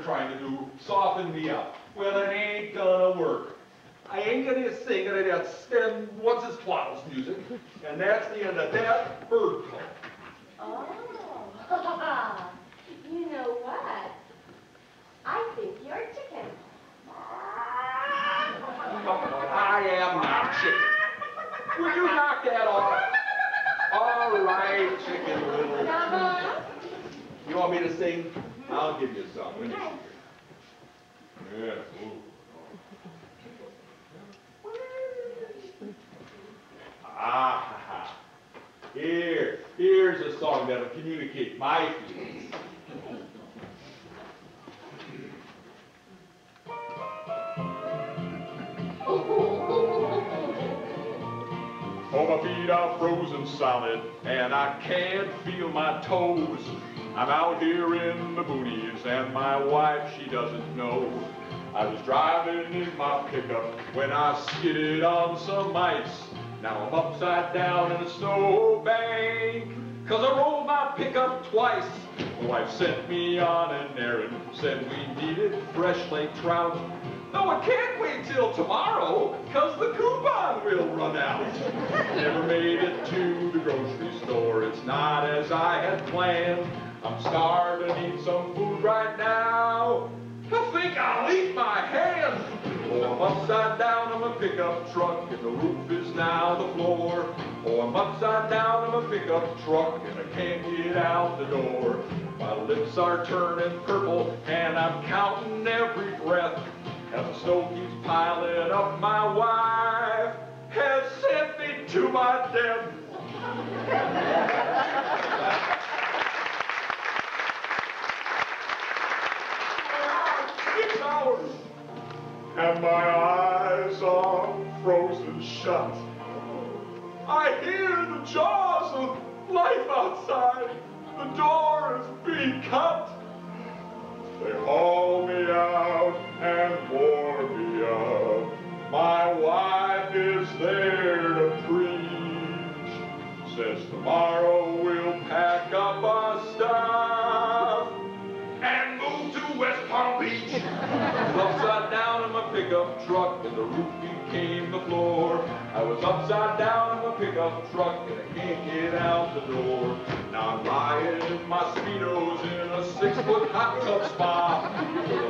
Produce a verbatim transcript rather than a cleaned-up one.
trying to do, soften me up. Well, it ain't gonna work. I ain't gonna sing any of that stem, what's his twaddles music. And that's the end of that bird call. Oh, you know what? I think you're chicken. I am not chicken. Will you knock that off? All right, chicken little. Uh-huh. You want me to sing? I'll give you some. Let me see here. Yeah. Ooh. Ah, ha, ha. Here, here's a song that'll communicate my feelings. Oh, my feet are frozen solid, and I can't feel my toes. I'm out here in the boonies, and my wife, she doesn't know. I was driving in my pickup when I skidded on some ice. Now I'm upside down in a snowbank, 'cause I rolled my pickup twice. My wife sent me on an errand, said we needed fresh lake trout. No, I can't wait till tomorrow, 'cause the coupon will run out. Never made it to the grocery store, it's not as I had planned. I'm starved and need some food right now. I think I'll eat my hand. Oh, I'm upside down on my pickup truck, and the roof is now the floor. Oh, I'm upside down on my pickup truck, and I can't get out the door. My lips are turning purple, and I'm counting every breath. As the snow keeps piling up, my wife has sent me to my death. Six hours, and my eyes are frozen shut. I hear the jaws of life outside. The door is being cut. They haul me out and warm me up. My wife is there to preach. Says tomorrow we'll pack up our stuff and move to West Palm Beach. I was upside down in my pickup truck, and the roof became the floor. I was upside down in my pickup truck, and I can't get out the door. Now I'm lying in my Speedos in a six-foot hot tub spa.